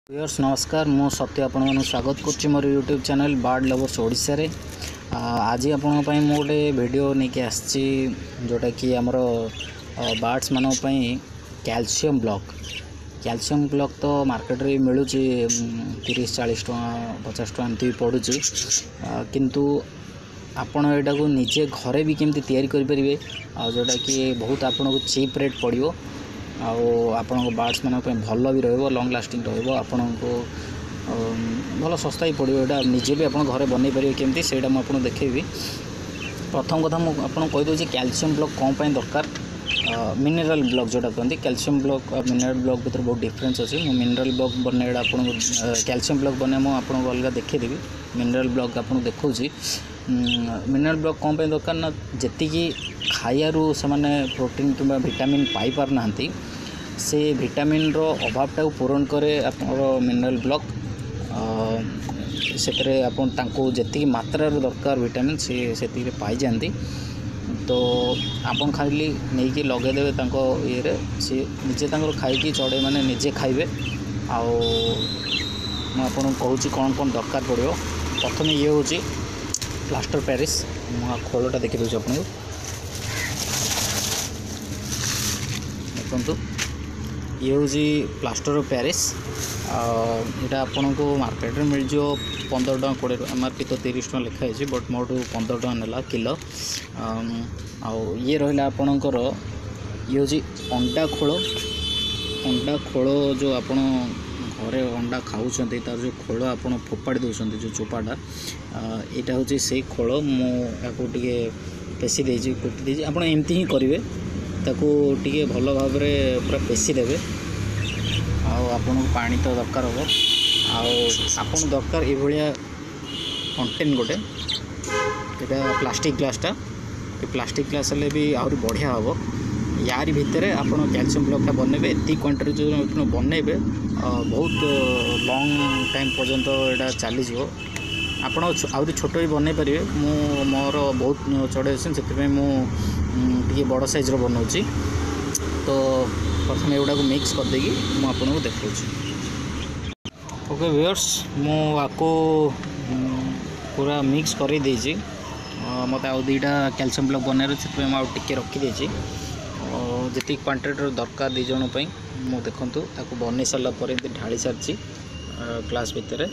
Viewers नमस्कार मु सत्य आपन स्वागत कर मोर YouTube channel bird lovers Odisha रे आज आपण गोटे वीडियो नहीं आसी जोटा कि आमर बर्ड्स मान कैल्शियम ब्लॉक तो मार्केट रे मिलूँ 30-40 टका 50 टका एमती पड़ू किंतु आपण एटा को निजे घरे भी केमती तैयारी करि परिबे जोटा कि बहुत आपन को चीप रेट पड़ियो आपण बर्ड्स मान भल भी रही लंग लास्टिंग रहा भल सस्ता ही पड़ो यहाँ निजे भी आप घरे बनई पारे केमती से मुझे देखेबी। प्रथम कथा मुझे कहीदे कैल्शियम ब्लॉक कौन पाई दरकार मिनरल ब्लॉक जोटा कहते कैल्शियम ब्लॉक और मिनरल ब्लॉक भीतर बहुत डिफरेंस अच्छी मुझे मिनरल ब्लॉक बनने आप कैल्शियम ब्लॉक बने मुझे अलग देखदेवी मिनरल ब्लॉक आपको देखा मिनरल ब्लॉक कौन पाई दरकार ना जी खाइारू से प्रोटीन कि विटामिन पाई पार ना से विटामिन रो अभावटा पूरण करे मिनरल ब्लॉक से आपको जी मात्रा दरकार विटामिन से पाई जाती तो आपन खाली नहीं कि लगेदेवे ये सी निजे खाई चढ़े मैंने निजे खाइबे आपन कहूँ कौन कौन दरकार पड़ो। प्रथम ये हूँ प्लास्टर पेरिस खोलटा देखी दूसरी आपको देखु ये हूँ प्लास्टर ऑफ पेरिस यहाँ आपन को मार्केट में मिल जो 15 टका 20 MRP तो 30 टका लिखाई बट मोटू 15 टका नेला किलो ये रहा आपणकर ये हूँ अंडा खोल जो आपण घरे अंडा खाऊँ तार जो खोल आप फोपाड़ी दौरान जो चोपाटा यहाँ हूँ से खोल मुझे पेशी देजी कुटी देजी आप एमती ही करेंगे ताकू टे भल भाव पूरा पेशी देवे आपन पानी तो दरकार हम आपन दरकार ये कंटेन गोटे यहाँ प्लास्टिक ग्लासटा प्लास्टिक ग्लास हेल्ले भी आहरी बढ़िया हम यार भितर आप कैल्शियम ब्लॉकटा बनइबे एति क्वांटिटी जो बनइबे बहुत लॉन्ग टाइम पर्यंत यहाँ चलीज आप आहरी छोट भी बनई पारे मोर बहुत चढ़े से मुझे बड़ साइज बनाऊँगी तो प्रथम एगुड़ा को मिक्स कर देगी मुझे देखा। ओके व्यूअर्स मुझको पूरा मिक्स कर देजी मत आउ दुईटा कैल्शियम ब्लॉक बनने से मुझे रखीदे जी क्वांटिटी दरकार दी जन मु देखूँ ताको बन सारापर ढाली सारी ग्लास भितर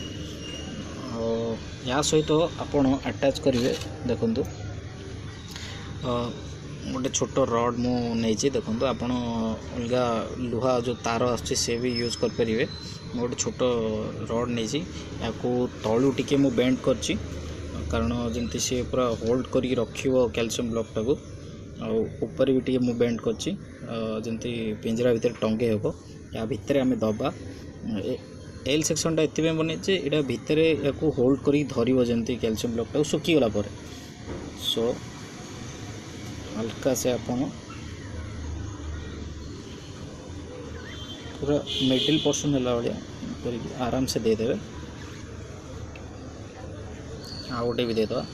या सहित आपड़ अटैच करेंगे देखूँ गोटे छोट रड मुझे देखूँ आप लुहा जो तार आसे भी यूज करेंगे गोटे छोट रड नहीं या तलू टी मु बेंड कर कारण जमी सी पूरा होल्ड कर रखियो कैल्शियम ब्लॉकटा को ऊपर भी टी मु बेंड कर जमी पिंजरा भितर टंगे हे या भितर आम दबा एल सेक्शनटा ये बने यहाँ भितर या होल्ड कर धरव जमी कैल्शियम ब्लॉकटा सुखीगला सो हल्का से आप पूरा मिडिल पोर्शन है भाया आराम से देदेवे आ गोटे भी देदे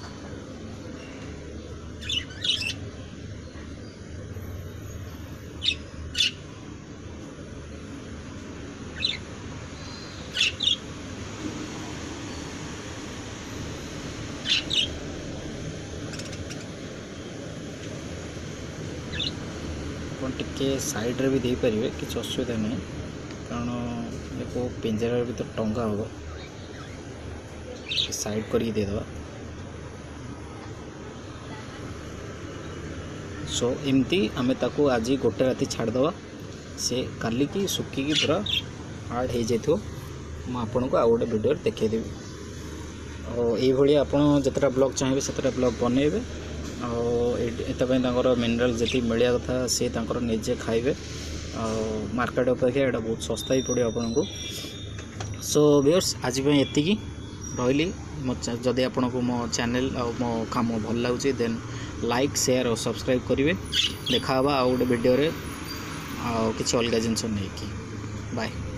टिके साइड रे भी दे पारे कि असुविधा नहीं कारण देखो पिंजरा भी तो टंगा हो साइड करके देदवा सो एमती आमे ताको आज गोटे राति छाड़दवा से काली की सुखी पूरा हार्ड हो जाए मुझे को आउ गोटे वीडियो देखदेवी और ये आपड़ जितना ब्लॉक चाहिए से ब्लॉक बनइबे और मिनरल जी मिलिया कथा सी निजे खाइबे मार्केट अपेक्षा यहाँ बहुत सस्ता ही पड़ो आपको। सो व्यूअर्स आज ये रही जदि आपन को मो चैनल और मो काम भल लगुच देन लाइक शेयर और सब्सक्राइब करेंगे देखा आउ गोटे वीडियो किसी अलग जिनस नहीं कि बाय।